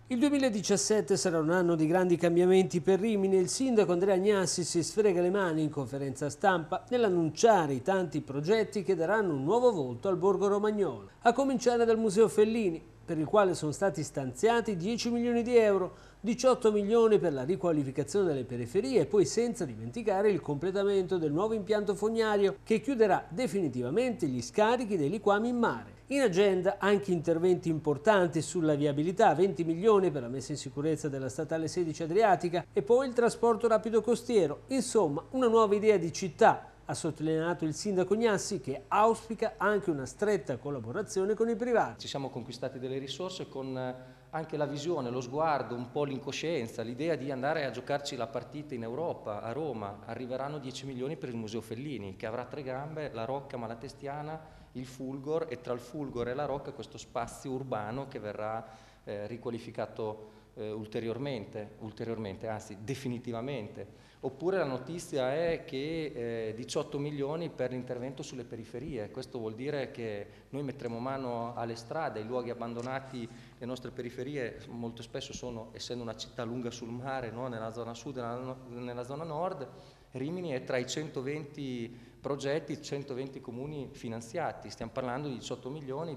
Il 2017 sarà un anno di grandi cambiamenti per Rimini e il sindaco Andrea Agnassi si sfrega le mani in conferenza stampa nell'annunciare i tanti progetti che daranno un nuovo volto al borgo romagnolo, a cominciare dal Museo Fellini, per il quale sono stati stanziati 10 milioni di euro, 18 milioni per la riqualificazione delle periferie e poi senza dimenticare il completamento del nuovo impianto fognario che chiuderà definitivamente gli scarichi dei liquami in mare. In agenda anche interventi importanti sulla viabilità, 20 milioni per la messa in sicurezza della statale 16 Adriatica e poi il trasporto rapido costiero. Insomma, una nuova idea di città, ha sottolineato il sindaco Agnassi, che auspica anche una stretta collaborazione con i privati. Ci siamo conquistati delle risorse con anche la visione, lo sguardo, un po' l'incoscienza, l'idea di andare a giocarci la partita in Europa, a Roma. Arriveranno 10 milioni per il Museo Fellini, che avrà 3 gambe, la Rocca Malatestiana, il Fulgor, e tra il Fulgor e la Rocca questo spazio urbano che verrà riqualificato ulteriormente, anzi definitivamente. Oppure la notizia è che 18 milioni per l'intervento sulle periferie. Questo vuol dire che noi metteremo mano alle strade, ai luoghi abbandonati. Le nostre periferie molto spesso sono, essendo una città lunga sul mare, no? Nella zona sud e nella zona nord, Rimini è tra i 120 progetti, 120 comuni finanziati. Stiamo parlando di 18 milioni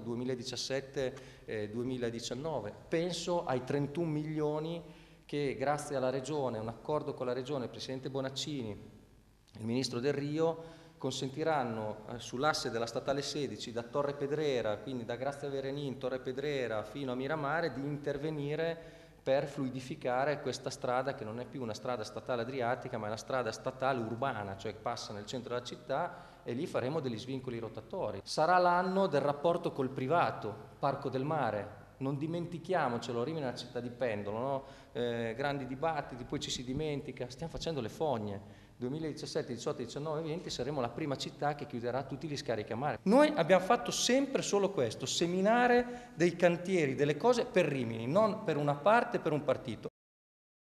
2017-2019. Penso ai 31 milioni che grazie alla Regione, un accordo con la Regione, il Presidente Bonaccini, il Ministro Del Rio, consentiranno sull'asse della statale 16 da Torre Pedrera, quindi da Grazia Verenin, Torre Pedrera fino a Miramare, di intervenire per fluidificare questa strada che non è più una strada statale adriatica ma è una strada statale urbana, cioè passa nel centro della città, e lì faremo degli svincoli rotatori. Sarà l'anno del rapporto col privato, Parco del Mare. Non dimentichiamocelo, Rimini è una città di pendolo, no? Grandi dibattiti, poi ci si dimentica, stiamo facendo le fogne. 2017, 18, 19, 20 saremo la prima città che chiuderà tutti gli scarichi a mare. Noi abbiamo fatto sempre solo questo, seminare dei cantieri, delle cose per Rimini, non per una parte, per un partito.